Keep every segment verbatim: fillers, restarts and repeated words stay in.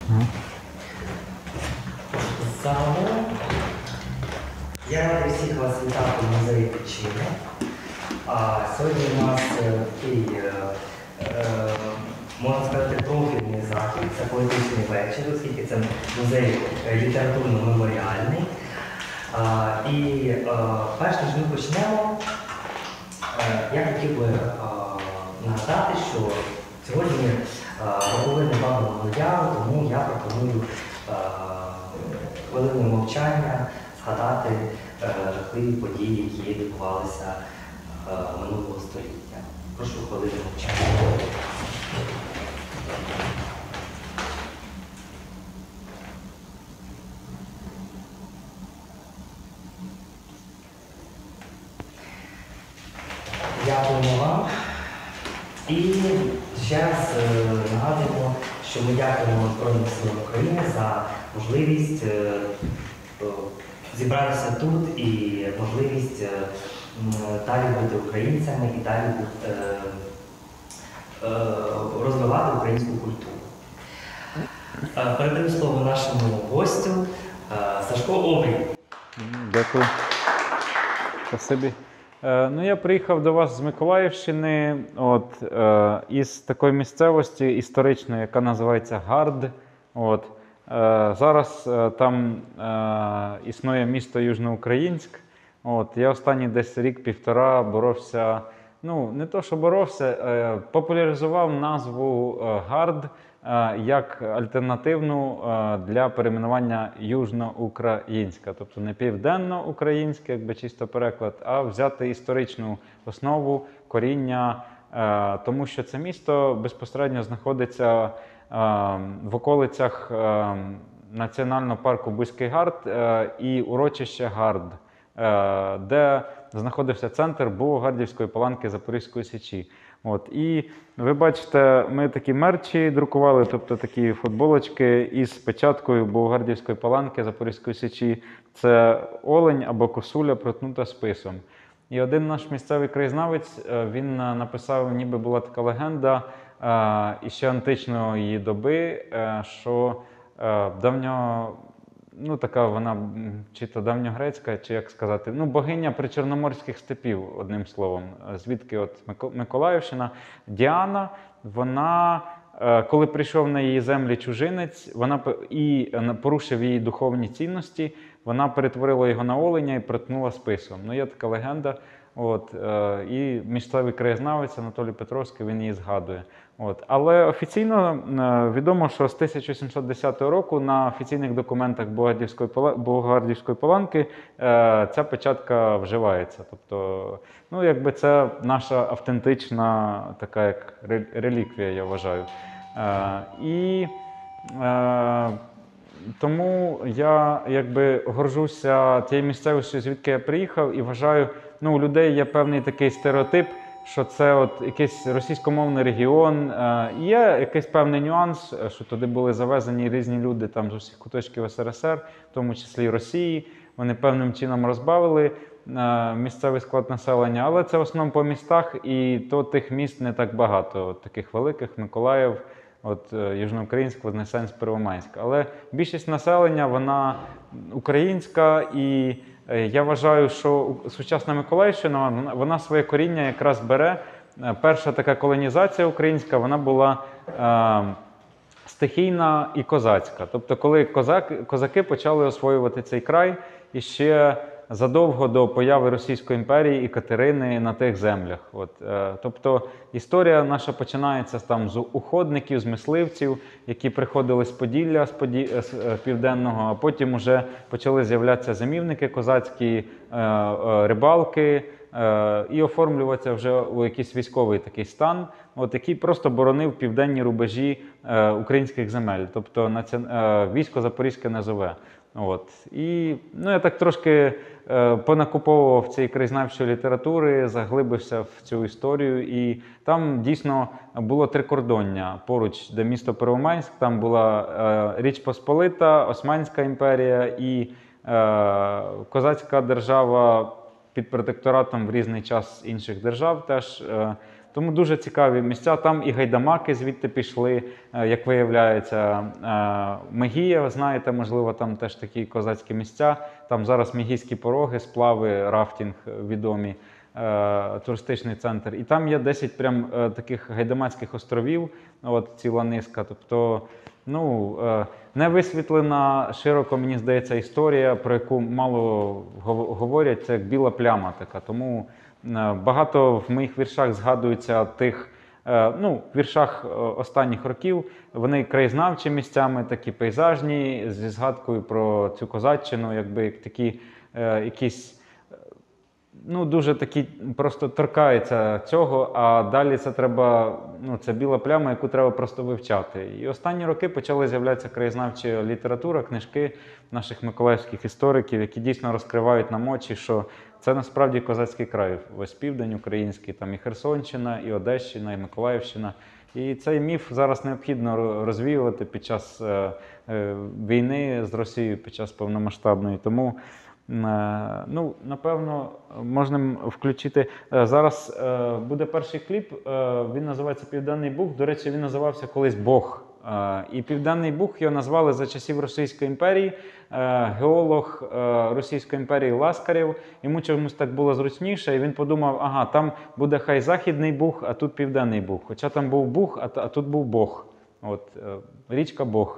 Загалом я радий всіх вас вітати в музеї Тичини. А сьогодні у нас е, такий, е, е, можна сказати, профільний захід, це поетичний вечір, оскільки це музей е, літературно-меморіальний. А, і е, перш ніж ми почнемо, е, я хотів би е, нагадати, що сьогодні роковини Бабиного Яру, тому я пропоную е, хвилину мовчання згадати е, жахливі події, які відбувалися е, минулого століття. Прошу хвилину мовчання. Дякуємо вам. І ще раз е, нагадуємо, що ми дякуємо Збройним силам України за можливість е, е, зібратися тут і можливість е, далі бути українцями і далі е, е, розвивати українську культуру. Е, передаю слово нашому гостю е, Сашко Обрій. Дякую. Спасибі. Е, ну, я приїхав до вас з Миколаївщини, от, е, із такої місцевості історичної, яка називається Гард. От. Е, зараз е, там е, існує місто Южноукраїнськ. От. Я останній десь рік-півтора боровся, ну, не то, що боровся, е, популяризував назву е, Гард е, як альтернативну е, для перейменування Южноукраїнська. Тобто не південноукраїнське, якби чисто переклад, а взяти історичну основу, коріння, е, тому що це місто безпосередньо знаходиться е, в околицях е, національного парку Бузький Гард е, і урочище Гард, е, де знаходився центр Бугогардівської паланки Запорізької Січі. От. І ви бачите, ми такі мерчі друкували, тобто такі футболочки із печаткою Бугогардівської паланки Запорізької Січі. Це олень або косуля, проткнута списом. І один наш місцевий краєзнавець, він написав, ніби була така легенда іще античної доби, що давньо, ну така вона, чи то давньогрецька, чи як сказати, ну богиня причорноморських степів, одним словом, звідки от Миколаївщина, Діана, вона, коли прийшов на її землі чужинець, вона і порушив її духовні цінності, вона перетворила його на оленя і проткнула списом. Ну, є така легенда. От, е, і місцевий краєзнавець Анатолій Петровський, він її згадує. От. Але офіційно е, відомо, що з тисяча сімсот десятого року на офіційних документах Бугогардівської паланки е, ця печатка вживається. Тобто, ну, якби це наша автентична така як реліквія, я вважаю. Е, і е, тому я якби горжуся тією місцевістю, звідки я приїхав, і вважаю, ну, у людей є певний такий стереотип, що це от якийсь російськомовний регіон. Є якийсь певний нюанс, що туди були завезені різні люди там з усіх куточків ес ер ес ер, в тому числі і Росії. Вони певним чином розбавили місцевий склад населення, але це в основному по містах, і то тих міст не так багато, от таких великих, Миколаїв, от Южноукраїнськ, Вознесенськ, Первомайськ. Але більшість населення, вона українська, і я вважаю, що сучасна Миколаївщина, вона своє коріння якраз бере. Перша така колонізація українська, вона була е, стихійна і козацька. Тобто, коли козак, козаки почали освоювати цей край, і ще задовго до появи Російської імперії і Катерини на тих землях. От, е, тобто історія наша починається там з уходників, з мисливців, які приходили з Поділля, з, Поді... з е, Південного, а потім вже почали з'являтися замівники козацькі, е, е, рибалки, е, і оформлюватися вже у якийсь військовий такий стан, от, який просто боронив південні рубежі е, українських земель, тобто наці... е, військо Запорізьке Низове. От. І ну, я так трошки е, понакуповував цієї краєзнавчої літератури, заглибився в цю історію, і там дійсно було трикордоння поруч, де місто Первомайськ, там була е, Річ Посполита, Османська імперія і е, козацька держава під протекторатом в різний час інших держав теж. Е, Тому дуже цікаві місця. Там і гайдамаки звідти пішли, як виявляється. Мегія, ви знаєте, можливо, там теж такі козацькі місця. Там зараз Мегійські пороги, сплави, рафтинг відомі, туристичний центр. І там є десять прям таких гайдамацьких островів, от ціла низка. Тобто, ну, не висвітлена широко, мені здається, історія, про яку мало говорять, це як біла пляма така. Тому багато в моїх віршах згадується тих, ну, в віршах останніх років, вони краєзнавчі місцями, такі пейзажні, зі згадкою про цю козаччину, якби як такі якісь, ну, дуже такі, просто торкається цього, а далі це треба, ну, це біла пляма, яку треба просто вивчати. І останні роки почали з'являтися краєзнавча література, книжки наших миколаївських істориків, які дійсно розкривають нам очі, що це насправді козацький край, весь південь український, там і Херсонщина, і Одещина, і Миколаївщина. І цей міф зараз необхідно розвіювати під час е, е, війни з Росією, під час повномасштабної. Тому, е, ну, напевно, можна включити. Е, зараз е, буде перший кліп, е, він називається «Південний Буг». До речі, він називався колись «Бог». Е, і «Південний Буг» його назвали за часів Російської імперії. Геолог Російської імперії Ласкарєв, йому чомусь так було зручніше, і він подумав, ага, там буде хай Західний Буг, а тут Південний Буг. Хоча там був Буг, а тут був Бог. От, річка Бог.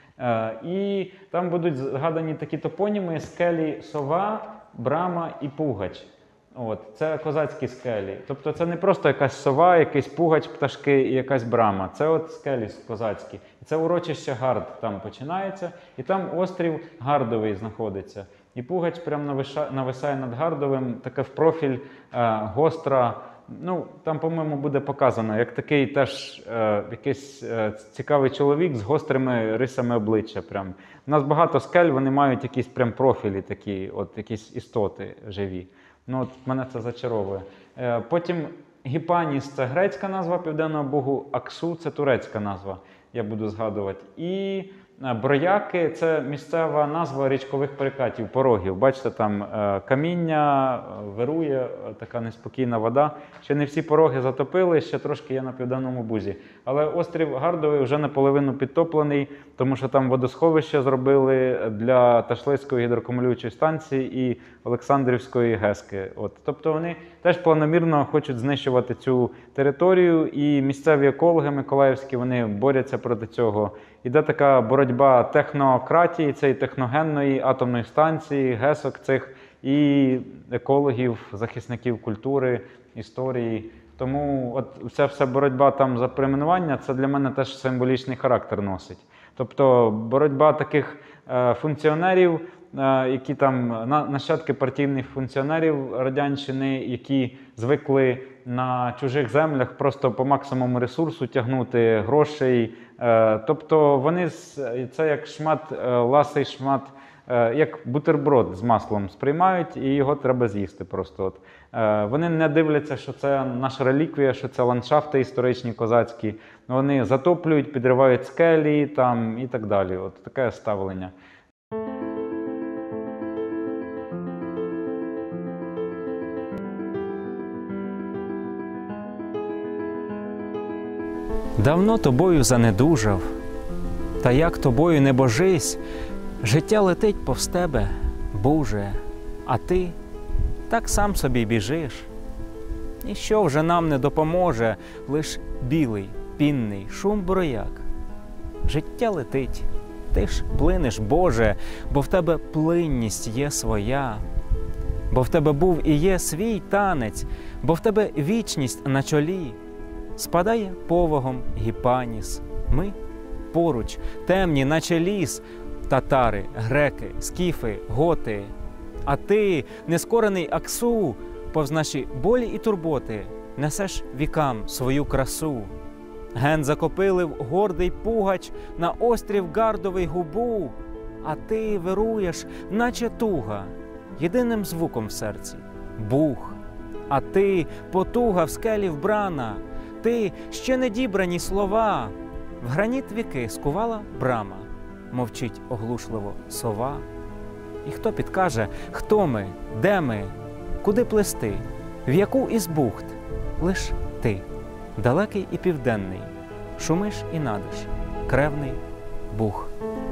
І там будуть згадані такі топоніми: скелі Сова, Брама і Пугач. От, це козацькі скелі. Тобто це не просто якась сова, якийсь пугач, пташки і якась брама. Це от скелі козацькі. Це урочище Гард там починається, і там острів Гардовий знаходиться. І Пугач прямо нависає над Гардовим, таке в профіль, е, гостра. Ну, там, по-моєму, буде показано, як такий теж е, якийсь е, цікавий чоловік з гострими рисами обличчя. Прям. У нас багато скель, вони мають якісь прям профілі такі, от якісь істоти живі. Ну, от мене це зачаровує. Е, потім Гіпаніс – це грецька назва Південного Бугу, Аксу – це турецька назва, я буду згадувати. І Брояки – це місцева назва річкових перекатів, порогів. Бачите, там е, каміння, вирує, е, така неспокійна вода. Ще не всі пороги затопили, ще трошки є на Південному Бузі. Але острів Гардовий вже наполовину підтоплений, тому що там водосховище зробили для Ташлицької гідроакумулюючої станції і Олександрівської ГЕСки. От. Тобто вони теж планомірно хочуть знищувати цю територію, і місцеві екологи миколаївські, вони борються проти цього. Іде така боротьба технократії, цієї техногенної атомної станції, гесок цих, і екологів, захисників культури, історії. Тому от ця вся боротьба там за перейменування, це для мене теж символічний характер носить. Тобто боротьба таких е, функціонерів, е, які там, на, нащадки партійних функціонерів Радянщини, які звикли на чужих землях просто по максимуму ресурсу тягнути грошей. Е, тобто вони, це як шмат, е, ласий шмат, е, як бутерброд з маслом сприймають, і його треба з'їсти просто. От. Е, вони не дивляться, що це наша реліквія, що це ландшафти історичні козацькі. Вони затоплюють, підривають скелі там, і так далі. От таке ставлення. Давно тобою занедужав, та як тобою не божись, життя летить повз тебе, Боже, а ти так сам собі біжиш. Ніщо вже нам не допоможе, лиш білий, пінний шум брояк. Життя летить, ти ж плинеш, Боже, бо в тебе плинність є своя, бо в тебе був і є свій танець, бо в тебе вічність на чолі. Спадає повагом Гіпаніс, ми поруч, темні, наче ліс, татари, греки, скіфи, готи. А ти, нескорений Аксу, повз наші болі і турботи, несеш вікам свою красу. Ген закопилив гордий Пугач на острів Гардовий губу, а ти вируєш, наче туга, єдиним звуком в серці – бух. А ти, потуга в скелі вбрана, ти ще не дібрані слова. В граніт віки скувала брама, мовчить оглушливо сова. І хто підкаже, хто ми, де ми, куди плисти, в яку із бухт? Лиш ти. далекий і південний, шумиш і надиш, кревний Буг.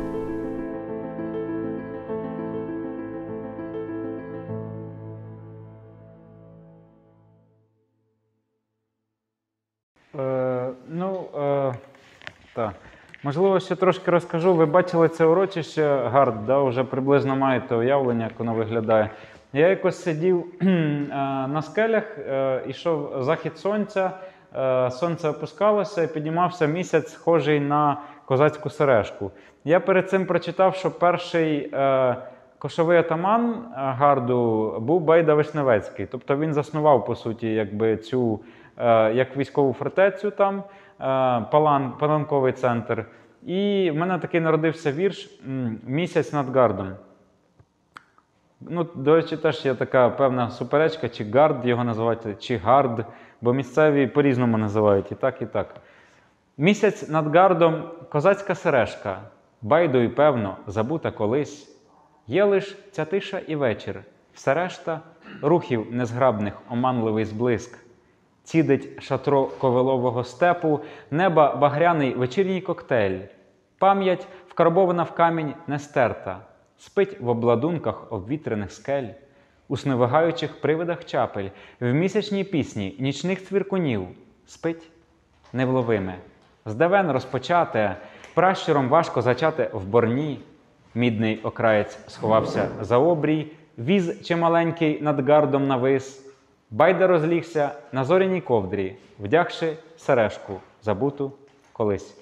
Е, ну, е, так. Можливо, ще трошки розкажу. Ви бачили це урочище Гард, да? Вже приблизно маєте уявлення, як воно виглядає. Я якось сидів е, на скелях, е, йшов захід сонця, е, сонце опускалося і піднімався місяць, схожий на козацьку сережку. Я перед цим прочитав, що перший е, кошовий атаман Гарду був Байда Вишневецький. Тобто він заснував, по суті, якби цю е, як військову фортецю там, е, палан, паланковий центр. І в мене такий народився вірш «Місяць над Гардом». Ну, до речі, теж є така певна суперечка, чи Гард його називати, чи Гард, бо місцеві по-різному називають і так, і так. Місяць над Гардом – козацька сережка, байдою, певно, забута колись. Є лиш ця тиша і вечір, все решта – рухів незграбних, оманливий зблиск. Цідить шатро ковилового степу, неба багряний вечірній коктейль. Пам'ять, вкарбована в камінь, не стерта. Спить в обладунках обвітрених скель, у сневигаючих привидах чапель, в місячній пісні нічних цвіркунів. Спить невловиме. Здавен розпочате, пращуром важко зачати в борні. Мідний окраєць сховався за обрій, віз чималенький над Гардом навис. Байда розлігся на зоряній ковдрі, вдягши сережку, забуту колись.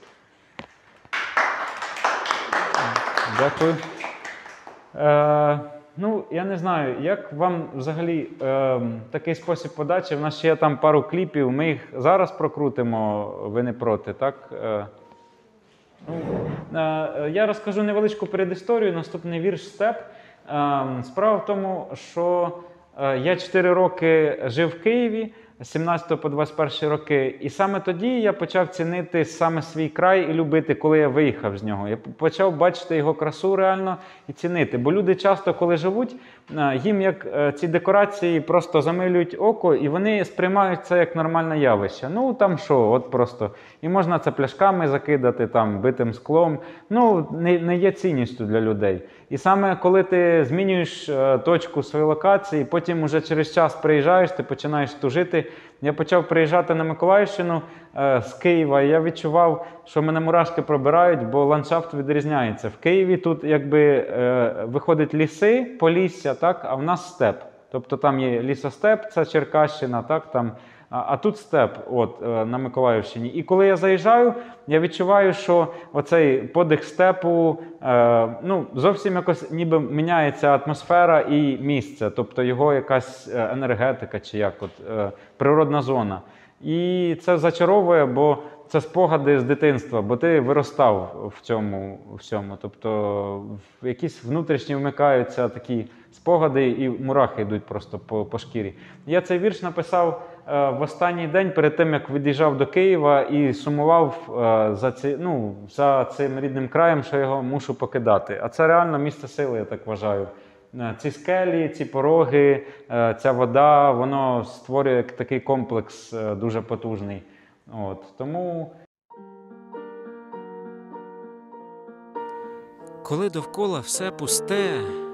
Дякую. Е, ну, я не знаю, як вам взагалі е, такий спосіб подачі? У нас ще є там пару кліпів, ми їх зараз прокрутимо, ви не проти, так? Е, ну, е, я розкажу невеличку передісторію, наступний вірш «Степ». Е, справа в тому, що е, я чотири роки жив в Києві, з сімнадцятого по двадцять перший роки, і саме тоді я почав цінити саме свій край і любити, коли я виїхав з нього. Я почав бачити його красу реально і цінити. Бо люди часто, коли живуть, їм як ці декорації просто замилюють око, і вони сприймають це як нормальне явище. Ну, там що, от просто. І можна це пляшками закидати, там, битим склом. Ну, не, не є цінністю для людей. І саме коли ти змінюєш точку своєї локації, потім уже через час приїжджаєш, ти починаєш тужити. Я почав приїжджати на Миколаївщину е, з Києва, і я відчував, що мене мурашки пробирають, бо ландшафт відрізняється. В Києві тут якби е, виходять ліси, полісся, так, а в нас степ. Тобто там є лісостеп, це Черкащина, так, там, а, а тут степ от, е, на Миколаївщині. І коли я заїжджаю, я відчуваю, що оцей подих степу, е, ну, зовсім якось ніби міняється атмосфера і місце, тобто його якась енергетика чи як, от, е, природна зона. І це зачаровує, бо це спогади з дитинства, бо ти виростав в цьому всьому. Тобто в якісь внутрішні вмикаються такі спогади, і мурахи йдуть просто по, по шкірі. Я цей вірш написав е, в останній день перед тим, як від'їжджав до Києва і сумував е, за, ці, ну, за цим рідним краєм, що його мушу покидати. А це реально місце сили, я так вважаю. Ці скелі, ці пороги, е, ця вода, воно створює такий комплекс е, дуже потужний. От, тому... Коли довкола все пусте,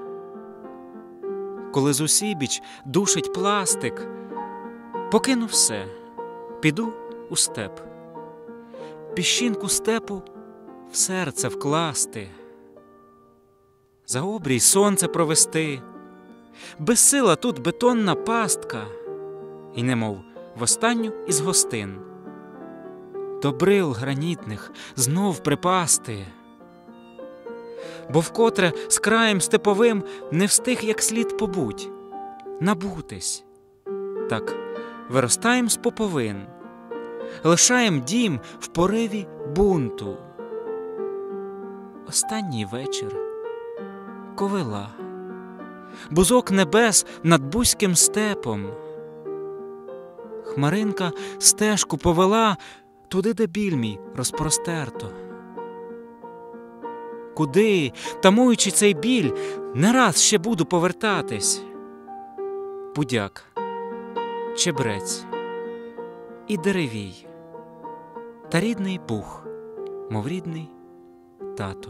коли зусібіч душить пластик, покину все, піду у степ, піщинку степу в серце вкласти, за обрій сонце провести, безсила тут бетонна пастка, і немов в останню із гостин до брил гранітних знов припасти, бо вкотре з краєм степовим не встиг як слід побуть, набутись. Так виростаєм з поповин, лишаєм дім в пориві бунту. Останній вечір, ковила, бузок небес над бузьким степом. Хмаринка стежку повела туди, де біль мій розпростерто. Куди, тамуючи цей біль, не раз ще буду повертатись. Будяк, чебрець і деревій, та рідний Бог, мов рідний тато.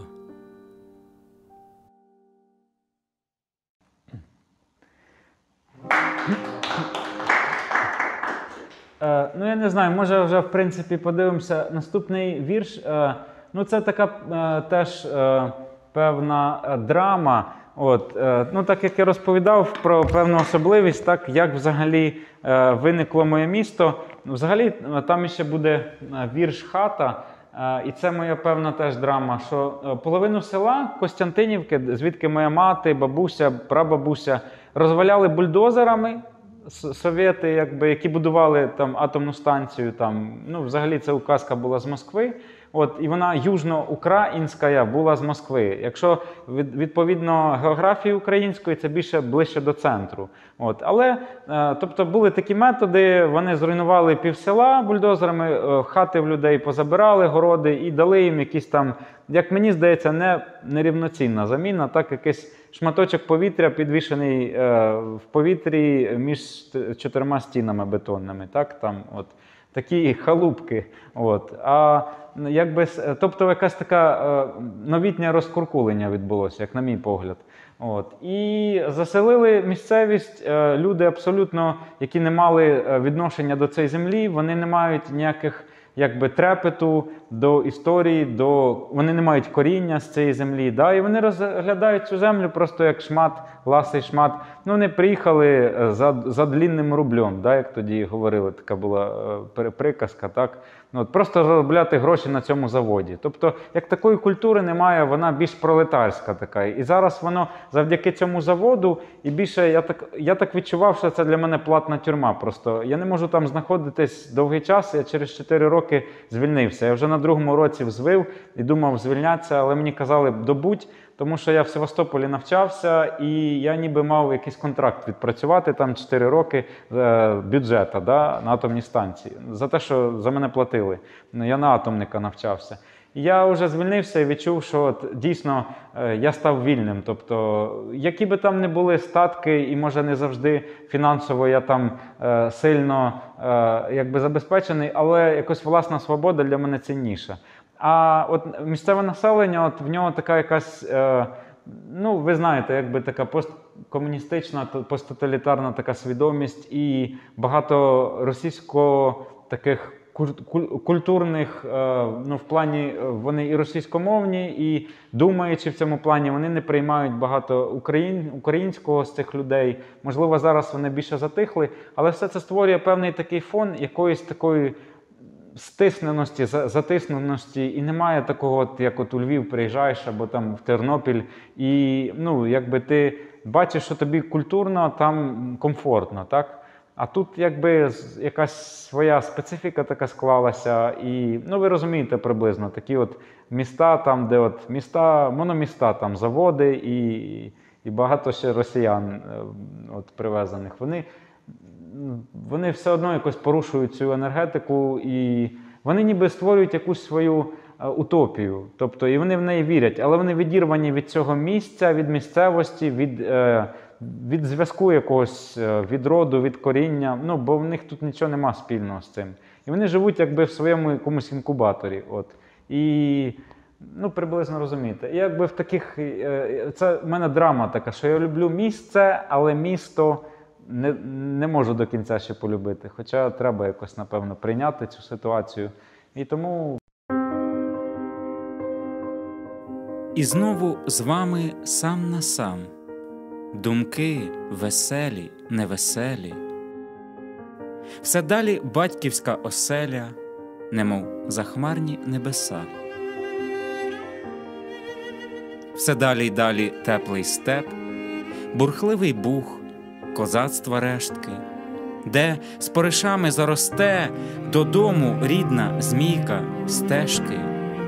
Е, ну, я не знаю, може вже, в принципі, подивимося. Наступний вірш, е, ну, це така е, теж е, певна е, драма. От, е, ну, так як я розповідав про певну особливість, так, як взагалі е, виникло моє місто. Взагалі, там ще буде вірш «Хата», е, і це моя певна теж драма, що половину села Костянтинівки, звідки моя мати, бабуся, прабабуся, розваляли бульдозерами, совєти, якби, які будували там атомну станцію, там, ну, взагалі ця указка була з Москви, от, і вона южноукраїнська була з Москви. Якщо від, відповідно географії української, це більше ближче до центру. От, але, е, тобто, були такі методи, вони зруйнували півсела бульдозерами, е, хати в людей позабирали, городи, і дали їм якісь там, як мені здається, не, нерівноцінна заміна, так, якийсь шматочок повітря підвішений е, в повітрі між чотирма стінами бетонними, так, там, от, такі халупки. От. А, якби, тобто якась така е, новітнє розкуркулення відбулося, як на мій погляд. От. І заселили місцевість е, люди абсолютно, які не мали відношення до цієї землі, вони не мають ніяких якби трепету до історії, до... вони не мають коріння з цієї землі, да? І вони розглядають цю землю просто як шмат, ласий шмат. Ну, вони приїхали за, за длінним рублем, да? Як тоді говорили, така була е, приказка, так? Ну, от, просто заробляти гроші на цьому заводі. Тобто, як такої культури немає, вона більш пролетарська така. І зараз воно завдяки цьому заводу, і більше я так, я так відчував, що це для мене платна тюрма. Просто я не можу там знаходитись довгий час, я через чотири роки звільнився. Я вже на другому році взвив і думав звільнятися, але мені казали добудь, тому що я в Севастополі навчався і я ніби мав якийсь контракт відпрацювати там чотири роки е, бюджета, да, на атомній станції. За те, що за мене платили. Я на атомника навчався. І я вже звільнився і відчув, що от, дійсно е, я став вільним. Тобто, які би там не були статки, і може не завжди фінансово я там е, сильно е, якби забезпечений, але якось власна свобода для мене цінніша. А от місцеве населення, от в нього така якась, е, ну, ви знаєте, якби така посткомуністична, посттоталітарна така свідомість і багато російсько таких культурних, е, ну, в плані вони і російськомовні, і думаючи в цьому плані, вони не приймають багато україн, українського з цих людей. Можливо, зараз вони більше затихли, але все це створює певний такий фон якоїсь такої стисненості, затисненості, і немає такого, от, як от у Львів приїжджаєш, або там в Тернопіль, і, ну, якби ти бачиш, що тобі культурно, там комфортно, так? А тут, якби, якась своя специфіка така склалася, і, ну, ви розумієте приблизно, такі от міста, там, де от міста, мономіста, там, заводи, і, і багато ще росіян от, привезених, вони вони все одно якось порушують цю енергетику, і вони ніби створюють якусь свою утопію. Тобто, і вони в неї вірять, але вони відірвані від цього місця, від місцевості, від, від зв'язку якогось, від роду, від коріння, ну, бо в них тут нічого нема спільного з цим. І вони живуть якби в своєму якомусь інкубаторі. От. І, ну, приблизно розумієте. І якби в таких, це в мене драма така, що я люблю місце, але місто Не, не можу до кінця ще полюбити, хоча треба якось, напевно, прийняти цю ситуацію. І тому... І знову з вами сам на сам. Думки веселі, невеселі. Все далі батьківська оселя, немов захмарні небеса. Все далі й далі теплий степ, бурхливий буг, козацтва рештки, де з поришами заросте додому рідна змійка стежки.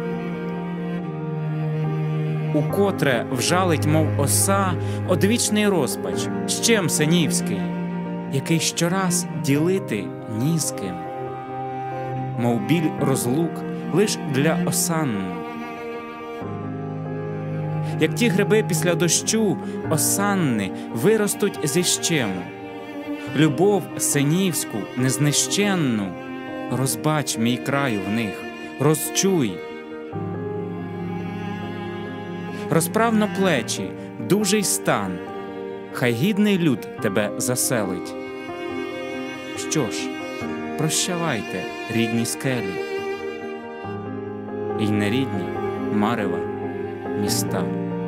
Укотре вжалить, мов оса, одвічний розпач, щем синівський, який щораз ділити ні з ким, мов біль розлук лиш для осанну. Як ті гриби після дощу осанни виростуть зі щему, любов синівську незнищенну, розбач мій краю в них, розчуй. Розправ на плечі, дужий стан, хай гідний люд тебе заселить. Що ж, прощавайте, рідні скелі, і нерідні марева міста.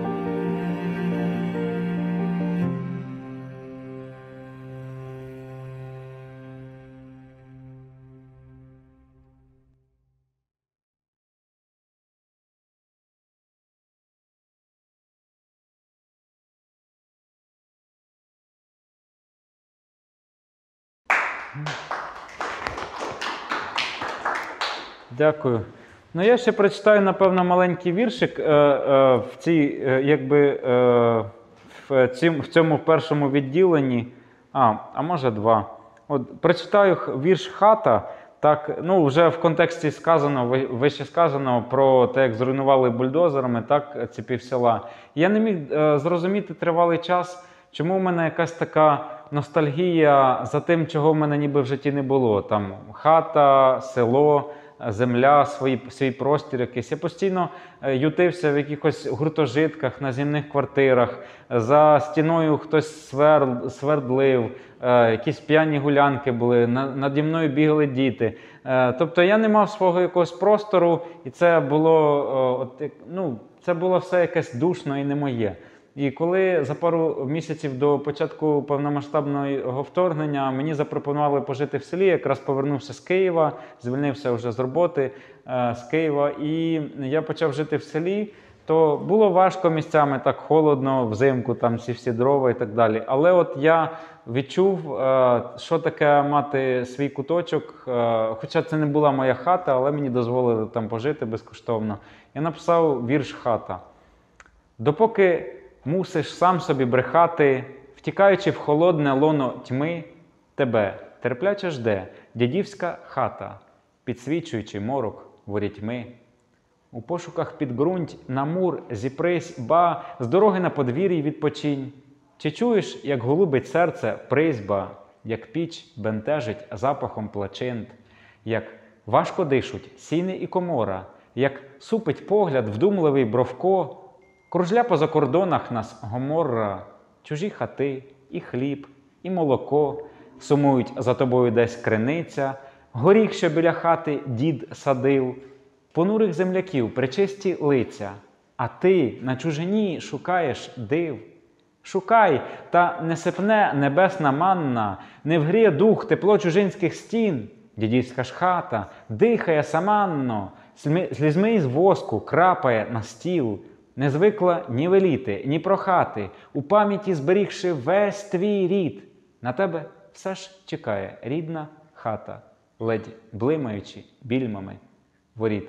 Дякую. Ну, я ще прочитаю, напевно, маленький віршик е, е, в, цій, е, якби, е, в, цім, в цьому першому відділенні. А, а може два. От, прочитаю вірш «Хата». Так, ну, вже в контексті сказано, вище сказано про те, як зруйнували бульдозерами, так, ці півсела. Я не міг е, зрозуміти тривалий час, чому в мене якась така ностальгія за тим, чого в мене ніби в житті не було. Там хата, село, земля, свій, свій простір якийсь. Я постійно ютився в якихось гуртожитках, на зімних квартирах, за стіною хтось сверл, свердлив, е, якісь п'яні гулянки були, на, наді мною бігали діти. Е, тобто я не мав свого якогось простору, і це було, е, от, ну, це було все якесь душно і не моє. І коли за пару місяців до початку повномасштабного вторгнення мені запропонували пожити в селі, якраз повернувся з Києва, звільнився вже з роботи е, з Києва, і я почав жити в селі, то було важко місцями, так холодно, взимку, там всі всі дрова і так далі. Але от я відчув, е, що таке мати свій куточок, е, хоча це не була моя хата, але мені дозволили там пожити безкоштовно. Я написав вірш «Хата». Допоки мусиш сам собі брехати, втікаючи в холодне лоно тьми, тебе терпляче жде дядівська хата, підсвічуючи морок ворітьми. У пошуках підґрунть на мур зіпрись, ба, з дороги на подвір'ї відпочинь. Чи чуєш, як голубить серце призьба, як піч бентежить запахом плачинт, як важко дишуть сіни і комора, як супить погляд вдумливий Бровко. Кружля по закордонах нас Гоморра, чужі хати, і хліб, і молоко, сумують за тобою десь криниця, горіх, що біля хати дід садив, понурих земляків причисті лиця, а ти на чужині шукаєш див. Шукай, та не сипне небесна манна, не вгріє дух тепло чужинських стін, дідівська ж хата дихає саманно, слізьми із воску крапає на стіл. Не звикла ні веліти, ні прохати, у пам'яті зберігши весь твій рід. На тебе все ж чекає рідна хата, ледь блимаючи більмами воріт.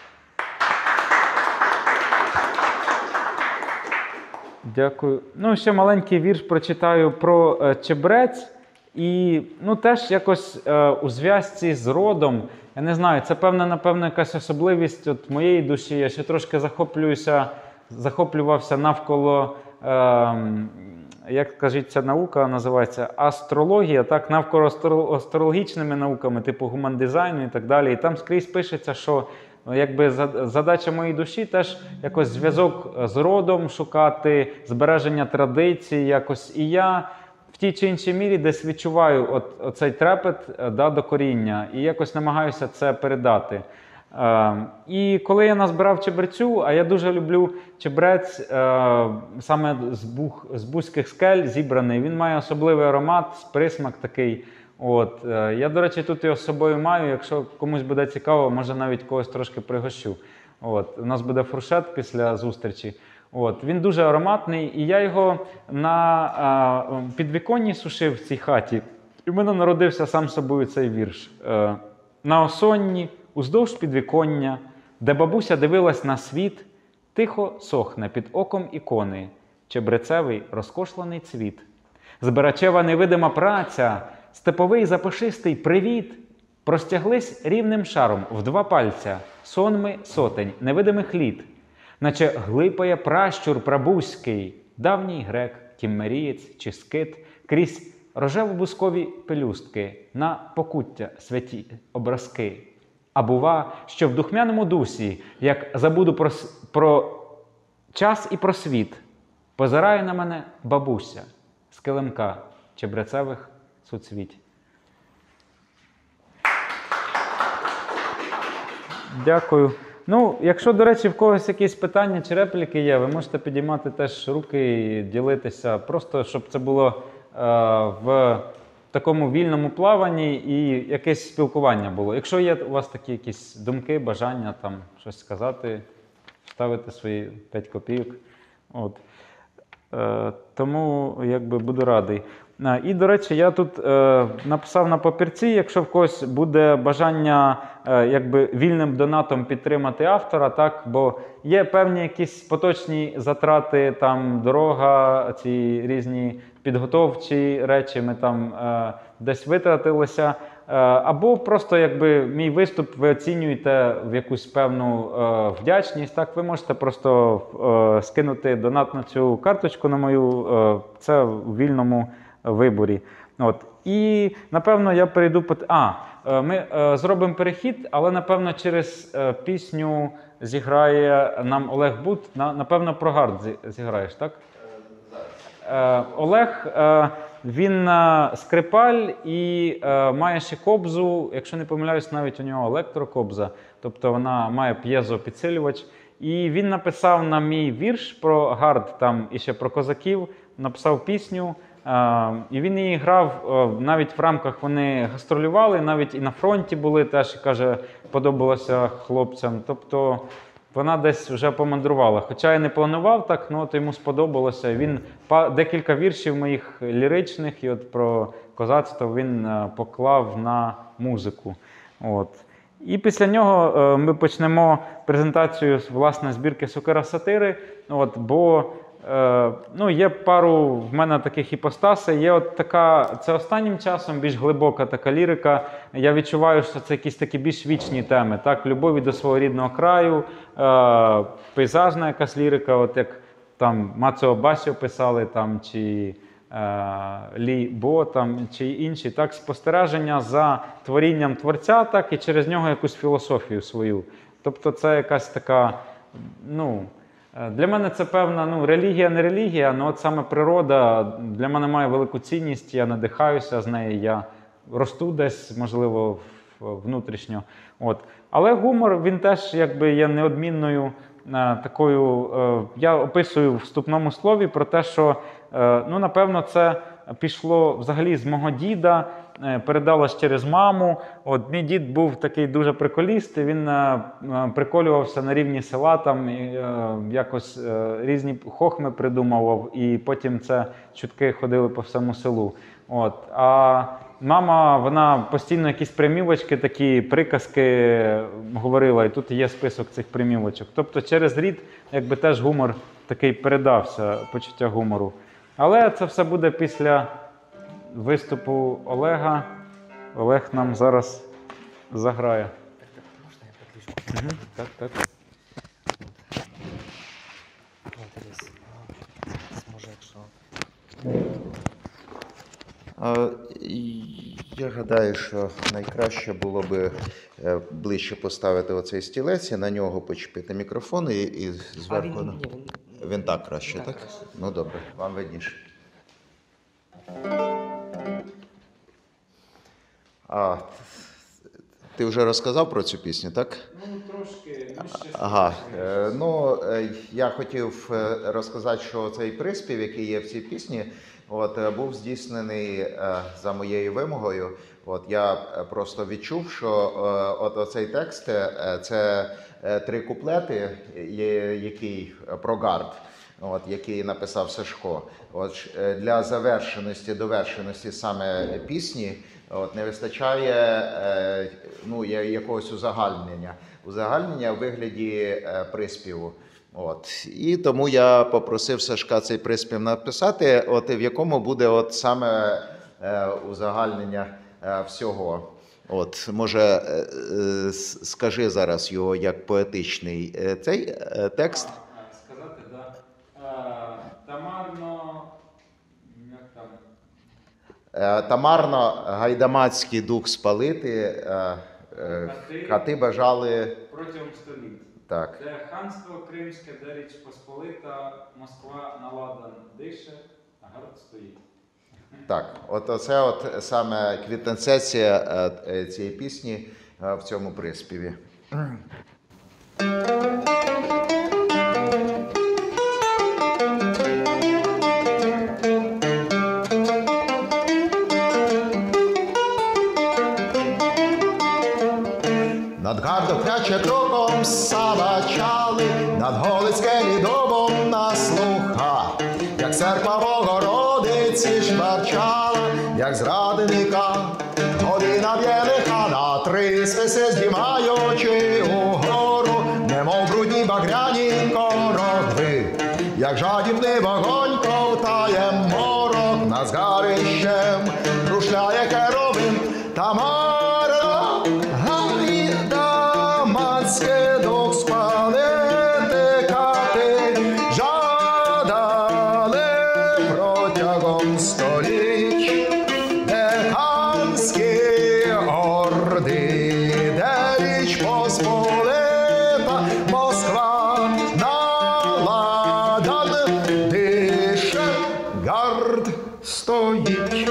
Дякую. Ну, ще маленький вірш прочитаю про е, чебрець. І, ну, теж якось е, у зв'язці з родом, я не знаю, це певна, напевно, якась особливість от моєї душі. Я ще трошки захоплююся захоплювався навколо, е, як скажіть, ця наука називається астрологія, так, навколо астрологічними науками, типу гумандизайну і так далі. І там скрізь пишеться, що якби задача моєї душі теж якось зв'язок з родом шукати, збереження традицій якось. І я в тій чи іншій мірі десь відчуваю от, оцей трепет, да, до коріння і якось намагаюся це передати. Е, і коли я назбирав чебрецю, а я дуже люблю чебрець е, саме з, бух, з бузьких скель зібраний, він має особливий аромат, присмак такий. От, е, я, до речі, тут його з собою маю, якщо комусь буде цікаво, може навіть когось трошки пригощу. От, у нас буде фуршет після зустрічі. От, він дуже ароматний, і я його на е, підвіконні сушив в цій хаті. І в мене народився сам собою цей вірш. Е, на осонні, уздовж підвіконня, де бабуся дивилась на світ, тихо сохне під оком ікони чебрецевий розкошлений цвіт. Збирачева невидима праця, степовий запашистий привіт, простяглись рівним шаром в два пальця сонми сотень невидимих літ, наче глипає пращур прабузький, давній грек, кіммерієць чи скит, крізь рожево-бускові пелюстки на покуття святі образки. А бува, що в духмяному дусі, як забуду про, про час і про світ, позирає на мене бабуся з килимка чебрецевих суцвіть. Дякую. Ну, якщо, до речі, в когось якісь питання чи репліки є, ви можете підіймати теж руки і ділитися. Просто, щоб це було е, в такому вільному плаванні і якесь спілкування було. Якщо є у вас такі якісь думки, бажання там щось сказати, ставити свої п'ять копійок. От. Е, тому якби буду радий. А, і, до речі, я тут е, написав на папірці, якщо в когось буде бажання е, якби вільним донатом підтримати автора, так, бо є певні якісь поточні затрати, там дорога, ці різні підготовчі речі, ми там е, десь витратилися. Е, або просто якби мій виступ ви оцінюєте в якусь певну е, вдячність, так, ви можете просто е, скинути донат на цю карточку на мою, е, це в вільному виборі. От. І, напевно, я перейду по... А, ми е, зробимо перехід, але, напевно, через е, пісню зіграє нам Олег Бут. На, напевно, про гард зіграєш, так? Е, Олег, е, він е, скрипаль і е, має ще кобзу, якщо не помиляюсь, навіть у нього електрокобза, тобто вона має п'єзопідсилювач. І він написав на мій вірш про гард, там і ще про козаків, написав пісню. Uh, і він її грав, uh, навіть в рамках вони гастролювали, навіть і на фронті були, теж, каже, подобалося хлопцям. Тобто вона десь вже помандрувала. Хоча я не планував так, ну, то йому сподобалося. Він декілька віршів моїх ліричних і от про козацтво він uh, поклав на музику. От. І після нього uh, ми почнемо презентацію власне збірки «Сокира сатири», от, бо ну, є пару в мене таких іпостасей. Є от така, це останнім часом більш глибока така лірика. Я відчуваю, що це якісь такі більш вічні теми. Так, любові до свого рідного краю, е, пейзажна якась лірика, от як там Мацео Басіо писали, там, чи е, Лі Бо, там, чи інші. Так, спостереження за творінням творця, так, і через нього якусь філософію свою. Тобто це якась така, ну, для мене це певна, ну, релігія, не релігія, але от саме природа для мене має велику цінність, я надихаюся з неї, я росту десь, можливо, внутрішньо. От. Але гумор, він теж якби є неодмінною е, такою, е, я описую в вступному слові про те, що, е, ну, напевно, це пішло взагалі з мого діда, передалось через маму. От, мій дід був такий дуже приколіст, і він е, приколювався на рівні села, там, і, е, якось е, різні хохми придумував, і потім це чутки ходили по всьому селу. От. А мама, вона постійно якісь примівочки, такі приказки говорила, і тут є список цих примівочок. Тобто через рід якби теж гумор такий передався, почуття гумору. Але це все буде після виступу Олега. Олег нам зараз заграє. Можна я підключу? Угу. Так, так. Дивись, зможе, якщо... А, Я гадаю, що найкраще було би е, ближче поставити оцей стілець і на нього почепити мікрофон і, і зверху. А він, ні, він... Він так краще, Так, так? краще. Ну добре, вам видніше. А, ти вже розказав про цю пісню, так? Ну, трошки. Ага. Е, ну, е, я хотів е, розказати, що цей приспів, який є в цій пісні, от, е, був здійснений е, за моєю вимогою. От, я е, просто відчув, що е, от оцей текст е, – це е, три куплети, є, який про гард. От, який написав Сашко. От, для завершеності, довершеності саме пісні от, не вистачає е, ну, якогось узагальнення. Узагальнення в вигляді е, приспіву. От. І тому я попросив Сашка цей приспів написати, от, в якому буде от саме е, узагальнення е, всього. От, може, е, е, скажи зараз його як поетичний е, цей е, текст. Сказати, так. Да. Тамарно, як там? Тамарно гайдамацький дух спалити, е, Хати. хати бажали. Протягом століть. Так. Де ханство Кримське, де Річ Посполита, Москва наладан дише, а гард стоїть. Так, от оце от саме квінтесенція е, е, цієї пісні е, в цьому приспіві. Над гардом кряче кроком савачали, над Голицьким добом наслуха, як церква Богородиці шварчала, як зрадника година в'єлиха, на три списи здіймаючи угору, немов брудні багряні коротви, як жадібний вогонь ковтає морок, над згарищем рушляє керовим та марно гайда мацьке дух спалити хати, жадали протягом століть, де ханські орди, де Річ Посполита, Москва наладан дише, гард стоїть.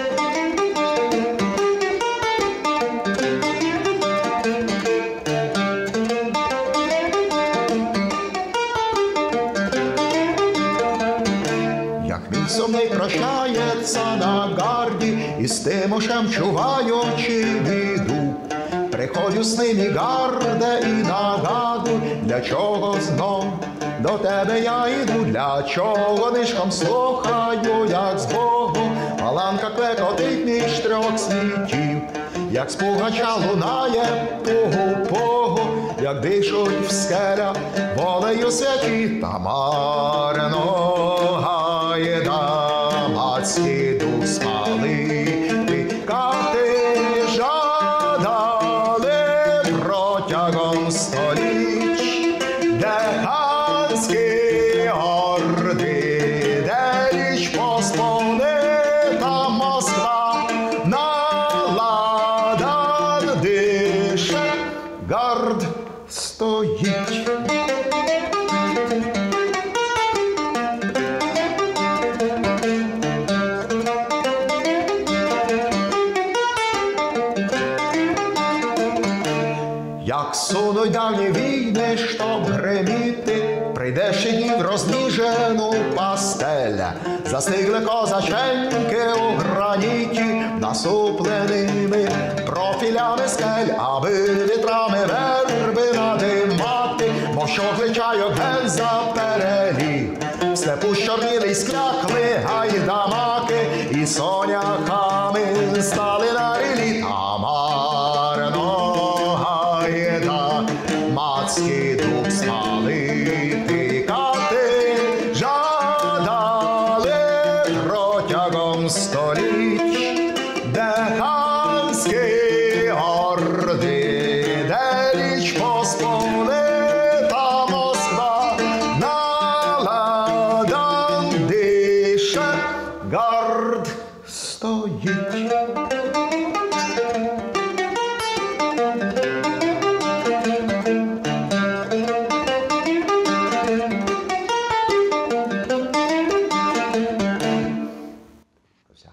Сумний прощається на гарді, і з Тимошем чуваючи біду. Приходю з ними, гарде, і нагадую, для чого знов до тебе я йду, для чого нишком слухаю, як з Богу паланка клекотить між трьох світів, як з пугача лунає пугу-пугу, як дишуть в скелях волею святі, та марно гайда мацький дух спалити хати, жадали протягом століть, де ханські орди, де Річ Посполита, Москва наладан дише, гард стоїть. Як сунуть давні війни, щоб гриміти, прийде ще днів розніжену пастеля, застигли козаченьки у граніті, насупленими профілями скель, аби вітрами верби надимати, мов що кличайок ген за переліг. В степу щорніли й склякли гайдамаки, і соняхами стали на рілі, та марно гайда мацький дух спалити хати, жадали протягом століть, де ханські орди, де Річ Посполита, Москва наладан дише, гард стоїть. Все.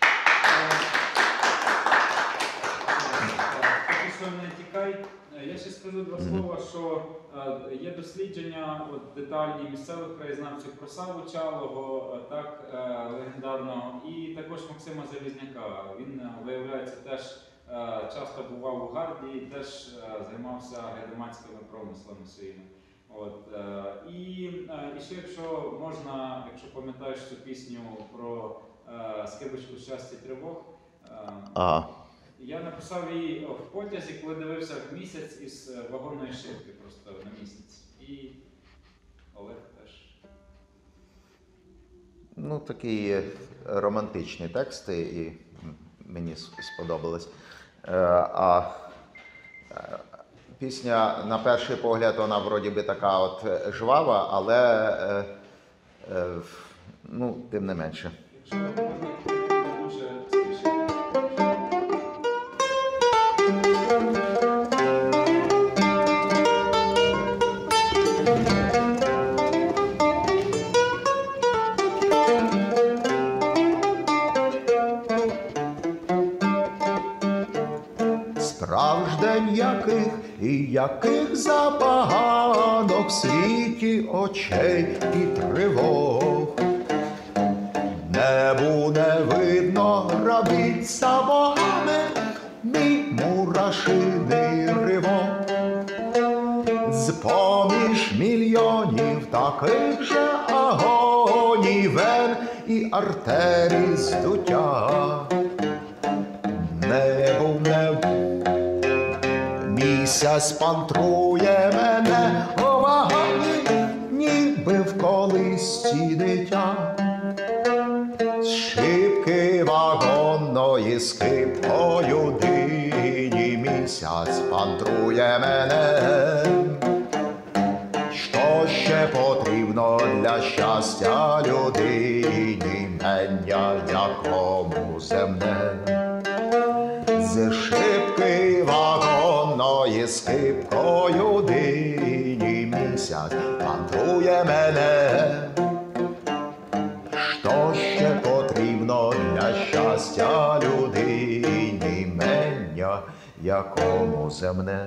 Поки що не тікай. Я ще скажу два слова, що е, є дослідження от, детальні місцевих краєзнавців про Саву Чалого, е, так, е, легендарного, і також Максима Залізняка. Він, е, виявляється, теж е, часто бував у Гарді і теж е, займався гайдамацькими промислами своїми. От, е, і, е, і ще, якщо можна, якщо пам'ятаєш цю пісню про е, скибочку щастя і тривог, е, А. я написав її в потязі, коли дивився в місяць із вагонної шибки просто на місяць. І Олег теж. Ну, такі романтичні тексти, і мені сподобалось. Е, А е, пісня, на перший погляд, вона вроді би така от жвава, але е, е, ну, тим не менше. Якщо можна, дуже спішити. страждень яких і яких забаганок в світі очей і тривог. Небу не видно грабиться богами, мій мурашиний ривок. З-поміж мільйонів таких же агоній, вен і артерій здуття. Небо не місяць пантрує мене у вагоні, ніби в колисці дитя. З шибки вагонної скипкою дині місяць пантрує мене. Що ще потрібно для щастя людині, мення якому земне? З шибки вагонної скипкою дині місяць пантрує мене. Що ще потрібно для щастя людині, мення якому земне?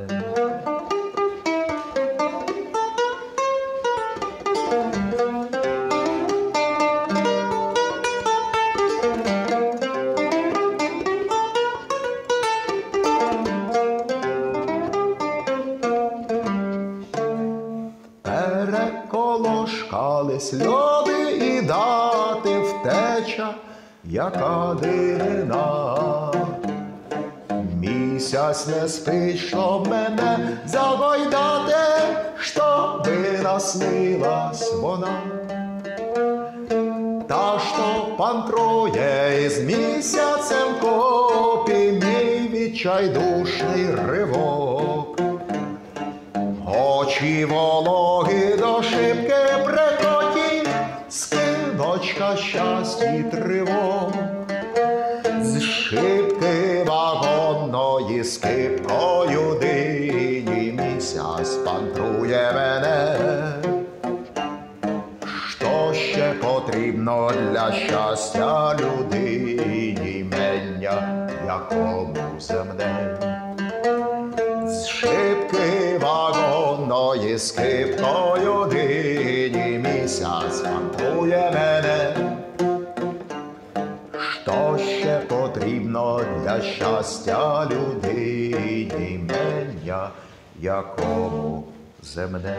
Переколошкались льоди і дати втеча, яка дивина. Місяць не спить, щоб мене загойдати, щоби наснилась вона. Та що пантрує із місяцем копі, мій відчайдушний ривок. Очі вологи до шибки прикоті, скидочка щастя й тривог. З шибки вагонної скипкою дині місяць пантрує мене. Що ще потрібно для щастя людині, мення якому земне? З шибки вагонної скипкою дині місяць пантрує мене. Що ще потрібно для щастя людині, мення якому земне?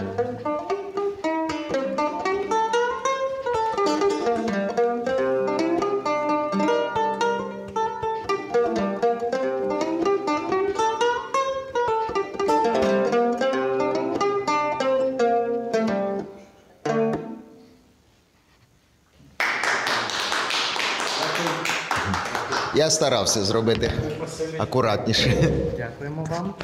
Я старався зробити акуратніше. Дякуємо вам.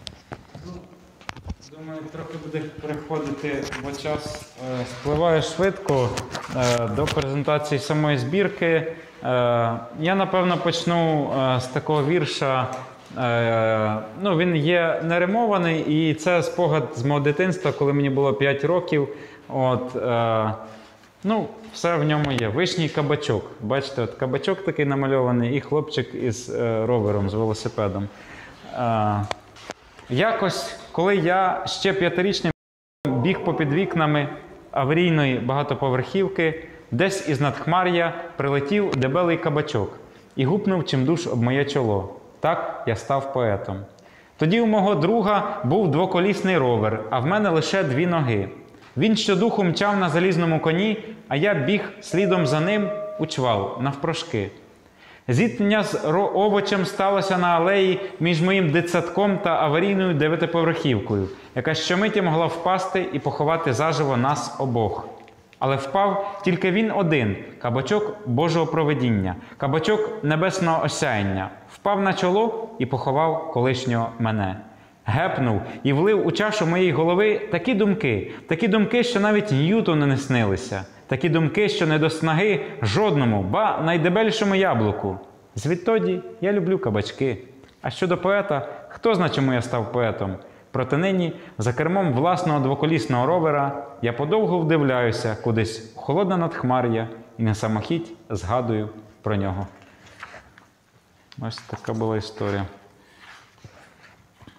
Думаю, трохи буде переходити, бо час е, спливає швидко е, до презентації самої збірки. Е, я, напевно, почну е, з такого вірша. Е, ну, він є неримований, і це спогад з мого дитинства, коли мені було п'ять років. От, е, ну, все в ньому є. Вишній кабачок. Бачите, от кабачок такий намальований і хлопчик із е, ровером, з велосипедом. Е, якось, коли я ще п'ятирічним біг попід вікнами аварійної багатоповерхівки, десь із надхмар'я прилетів дебелий кабачок і гупнув чимдуж об моє чоло. Так я став поетом. Тоді у мого друга був двоколісний ровер, а в мене лише дві ноги. Він щодуху мчав на залізному коні, а я біг слідом за ним у чвал, навпрошки. Зіткнення з овочем сталося на алеї між моїм дитсадком та аварійною дев'ятиповерхівкою, яка щомиті могла впасти і поховати заживо нас обох. Але впав тільки він один – кабачок Божого провидіння, кабачок небесного осяяння. Впав на чоло і поховав колишнього мене. Гепнув і влив у чашу моєї голови такі думки, такі думки, що навіть Ньютону не снилися, такі думки, що не до снаги жодному, ба найдебельшому яблуку. Звідтоді я люблю кабачки. А щодо поета, хто зна, чому я став поетом? Проте нині, за кермом власного двоколісного ровера, я подовго вдивляюся кудись у холодне надхмар'я і на самохідь згадую про нього. Ось така була історія.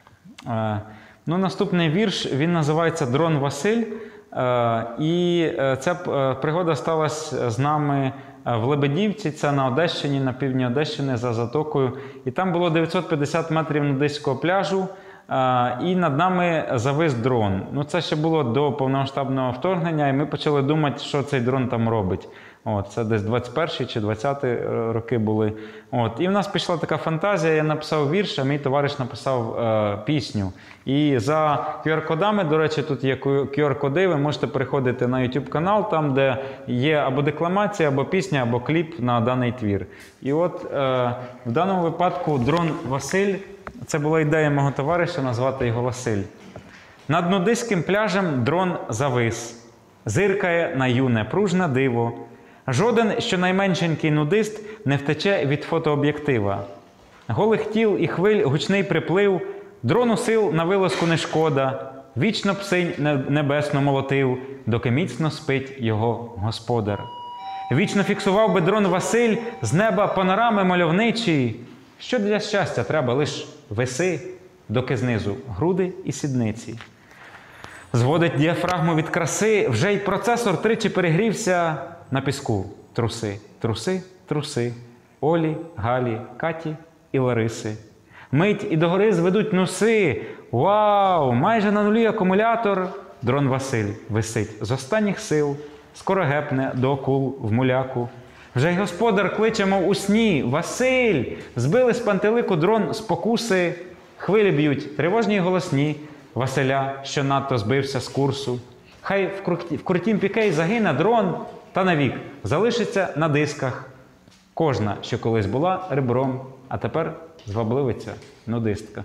Е, ну, наступний вірш, він називається «Дрон Василь». Е, і е, ця е, пригода сталася з нами в Лебедівці, це на Одещині, на півдні Одещини, за затокою. І там було дев'ятсот п'ятдесят метрів нудистського пляжу, е, і над нами завис дрон. Ну, це ще було до повномасштабного вторгнення, і ми почали думати, що цей дрон там робить. От, це десь двадцять перші чи двадцяті роки були. От, і в нас пішла така фантазія, я написав вірш, а мій товариш написав е, пісню. І за ку ар-кодами, до речі, тут є ку ар-коди, ви можете переходити на ютуб канал, там, де є або декламація, або пісня, або кліп на даний твір. І от е, в даному випадку «Дрон Василь» – це була ідея мого товариша, назвати його Василь. Над нудистським пляжем дрон завис, зиркає на юне пружне диво. Жоден щонайменшенький нудист не втече від фотооб'єктива. Голих тіл і хвиль гучний приплив, дрону сил на вилазку не шкода, вічно псинь небесно молотив, доки міцно спить його господар. Вічно фіксував би дрон Василь з неба панорами мальовничі, що для щастя треба лиш веси, доки знизу груди і сідниці. Зводить діафрагму від краси, вже й процесор тричі перегрівся. На піску труси, труси, труси, Олі, Галі, Каті і Лариси. Мить і догори зведуть носи. Вау! Майже на нулі акумулятор. Дрон Василь висить з останніх сил, скоро гепне до акул в муляку. Вже й господар кличе, мов у сні: Василь! Збили з пантелику дрон спокуси. Хвилі б'ють тривожні й голосні Василя, що надто збився з курсу. Хай в, кру... в крутім пікей загине дрон, та навік залишиться на дисках. Кожна, що колись була ребром, а тепер звабливиця нудистка.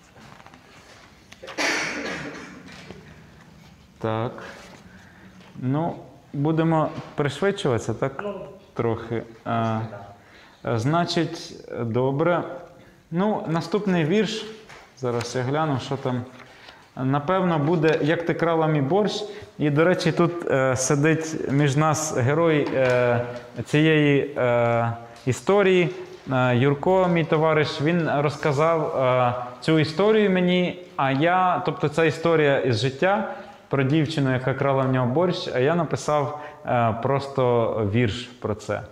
Так. Ну, будемо пришвидшуватися, так? Ну, трохи. А, значить, добре. Ну, наступний вірш. Зараз я гляну, що там. Напевно, буде «Як ти крала мій борщ». І, до речі, тут е, сидить між нас герой е, цієї е, історії. Е, Юрко, мій товариш, він розказав е, цю історію мені, а я, тобто це історія із життя про дівчину, яка крала в нього борщ, а я написав е, просто вірш про це.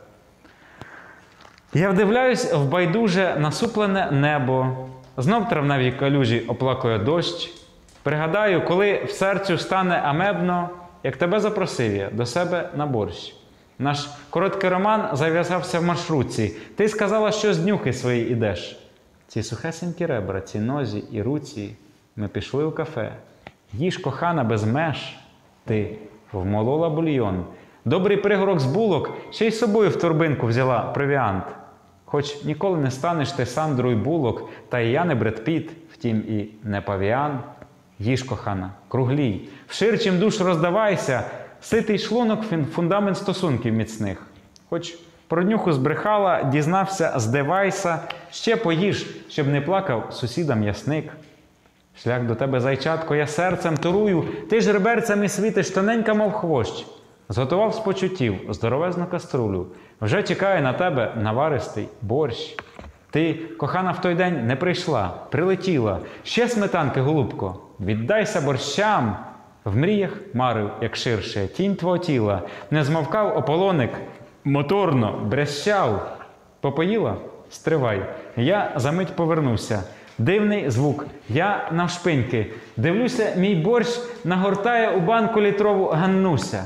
Я вдивляюсь в байдуже насуплене небо, знов травневі калюжі оплакує дощ. Пригадаю, коли в серцю стане амебно, як тебе запросив я до себе на борщ. Наш короткий роман зав'язався в маршрутці. Ти сказала, що з днюхи свої ідеш. Ці сухесенькі ребра, ці нозі і руці. Ми пішли у кафе. Їж, кохана, без меж. Ти вмолола бульйон. Добрий пригорок з булок, ще й з собою в торбинку взяла провіант. Хоч ніколи не станеш ти Сандрою Булок, та і я не Бред Піт, втім і не павіан. Їж, кохана, круглій, вшир чим душ роздавайся, ситий шлунок – фундамент стосунків міцних. Хоч про днюху збрехала, дізнався з девайса, ще поїж, щоб не плакав сусідам ясник. Шлях до тебе, зайчатко, я серцем турую, ти ж реберцями світиш тоненька, мов хвощ. Зготував з почуттів здоровезну каструлю, вже чекає на тебе наваристий борщ. Ти, кохана, в той день не прийшла, прилетіла, ще сметанки, голубко, віддайся борщам. В мріях марив, як ширше, тінь твого тіла, не змовкав ополоник, моторно брещав. Попоїла? Стривай, я за мить повернуся. Дивний звук, я навшпиньки, дивлюся, мій борщ нагортає у банку літрову Ганнуся.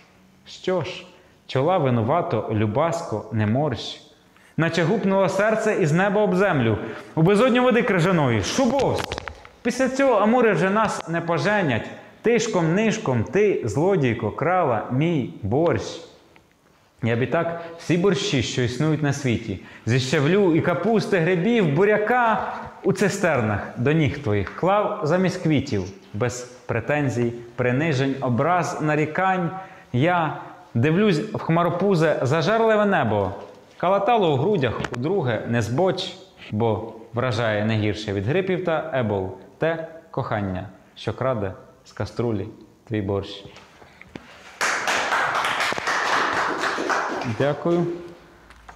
Що ж, чола винувато, любасько, не морщ. Наче гупнуло серце із неба об землю, у безодню води крижаної, шубовсть. Після цього амури вже нас не поженять. Тишком-нишком ти, злодійко, крала мій борщ. Я б і так всі борщі, що існують на світі, зі щавлю і капусти, грибів, буряка у цистернах до ніг твоїх клав замість квітів, без претензій, принижень, образ, нарікань. Я дивлюсь в хмаропузе зажерливе небо, калатало у грудях удруге не збоч, бо вражає не гірше від грипів та ебол те кохання, що краде з каструлі твій борщ. Дякую.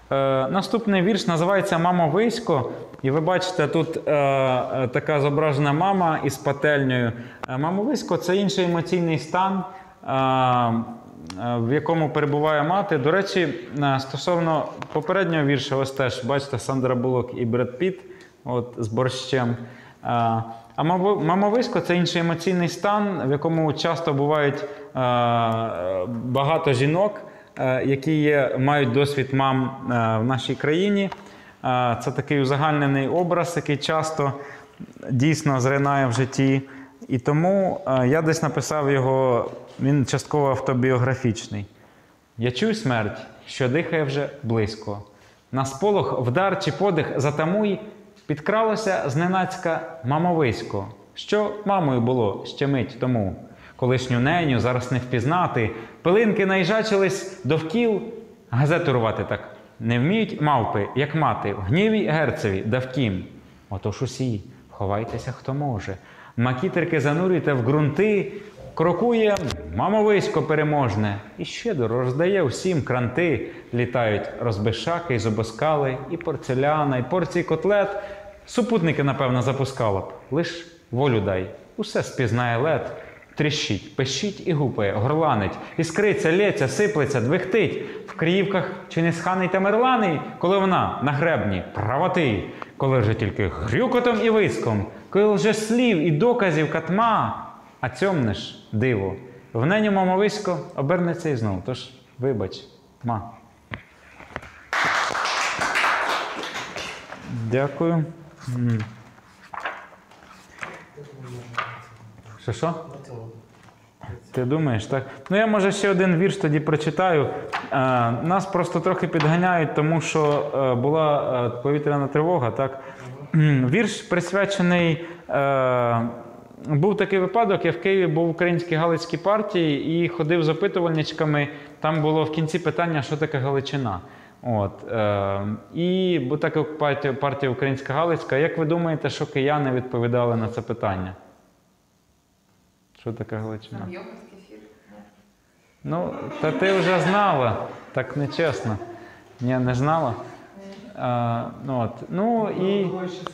Е, наступний вірш називається «Мамовисько». І ви бачите, тут е, е, така зображена мама із пательнею. Е, мамовисько – це інший емоційний стан, е, е, в якому перебуває мати. До речі, е, стосовно попереднього вірша, ось теж, бачите, Сандра Буллок і Бред Піт от, з борщем. Е, а мамовисько – це інший емоційний стан, в якому часто бувають е, багато жінок, які є, мають досвід мам в нашій країні. Це такий узагальнений образ, який часто дійсно зринає в житті. І тому я десь написав його, він частково автобіографічний. «Я чую смерть, що дихає вже близько. На сполох, вдар чи подих затамуй, підкралося зненацька мамовисько. Що мамою було ще мить тому? Колишню неню зараз не впізнати, пилинки наїжачились довкіл, газету рвати так не вміють мавпи, як мати, в гніві герцеві да втім. Отож усі, ховайтеся, хто може, макітерки занурюйте в ґрунти, крокує мамовисько переможне, і щедро роздає усім кранти, літають розбишаки й зубоскали, і порцеляна, і порції котлет, супутники, напевно, запускала б, лиш волю дай, усе спізнає лед. Тріщить, пищить і гупає, горланить, іскриться, лється, сиплеться, двихтить. В Криївках чи не сханий та мерланий, коли вона на гребні правоти, коли вже тільки грюкотом і виском, коли вже слів і доказів катма, а цьомнеш диво. В неню мамовисько обернеться і знов. Тож, вибач, ма. Дякую. Що, що? Ти думаєш, так? Ну, я, може, ще один вірш тоді прочитаю. Е, нас просто трохи підганяють, тому що е, була е, повітряна тривога, так? Вірш присвячений... Е, був такий випадок, я в Києві був в Українській Галицькій партії і ходив з опитувальничками. Там було в кінці питання, що таке Галичина. От, е, і бо така партія, партія Українська Галицька. Як ви думаєте, що кияни відповідали на це питання? Що таке Галичина? Там йогурт, кефір. Ну, та ти вже знала. Так нечесно. Ні, не знала? А, ну, от. Ну, і...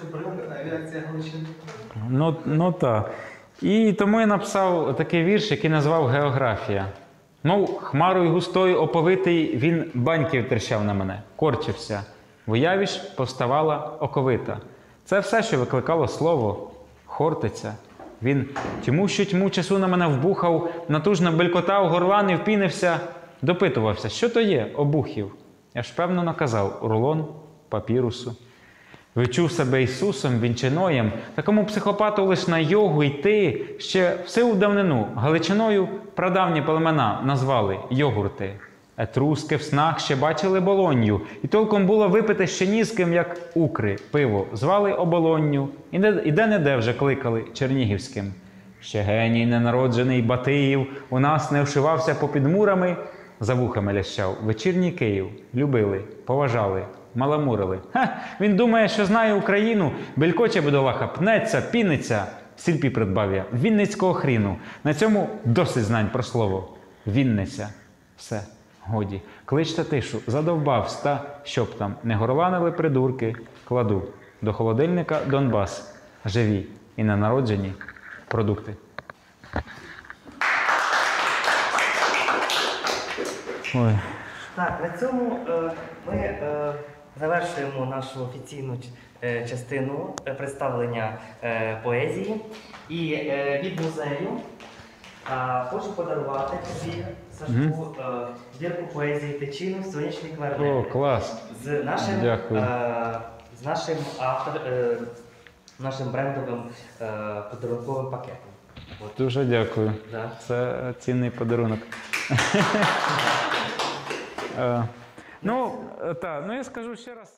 Ну, ну так. І тому я написав такий вірш, який назвав «Географія». Мов хмарою густою оповитий, він баньки втріщав на мене, корчився. В уяві ж повставала оковита. Це все, що викликало слово «Хортиця». Він тьму, що тьму часу на мене вбухав, натужно белькотав, горланив, пінився, допитувався, що то є, обухів. Я ж певно наказав рулон папірусу. Відчув себе Ісусом, вінчиноєм, такому психопату лиш на йогу йти, ще в сиву давнину Галичиною прадавні племена назвали йогурти. Етруски в снах ще бачили Болонью, і толком було випити ще ні з ким, як укри, пиво, звали оболонню, і де-не-де вже кликали чернігівським. Ще геній ненароджений Батиїв у нас не вшивався попід мурами, за вухами лящав вечірній Київ, любили, поважали, маламурили. Ха! Він думає, що знає Україну, белькоче бідолаха, пнеться, піниться, в сільпі придбав я, вінницького хріну. На цьому досить знань про слово. Вінниця. Все. Годі, кличте тишу, задовбавсь, та, щоб там не горланили придурки, кладу до холодильника Донбас, живі і ненароджені продукти. Ой. Так, на цьому е, ми е, завершуємо нашу офіційну е, частину е, представлення е, поезії. І е, від музею е, хочу подарувати тобі, Сашку, е, збірку поезії Тичину «Сонячний кларнет». О, клас. З нашим, Дякую. е, з нашим автор, е, нашим брендовим е, подарунковим пакетом. От. Дуже дякую. Да. Це цінний подарунок. Е, Ну, так, ну я скажу ще раз.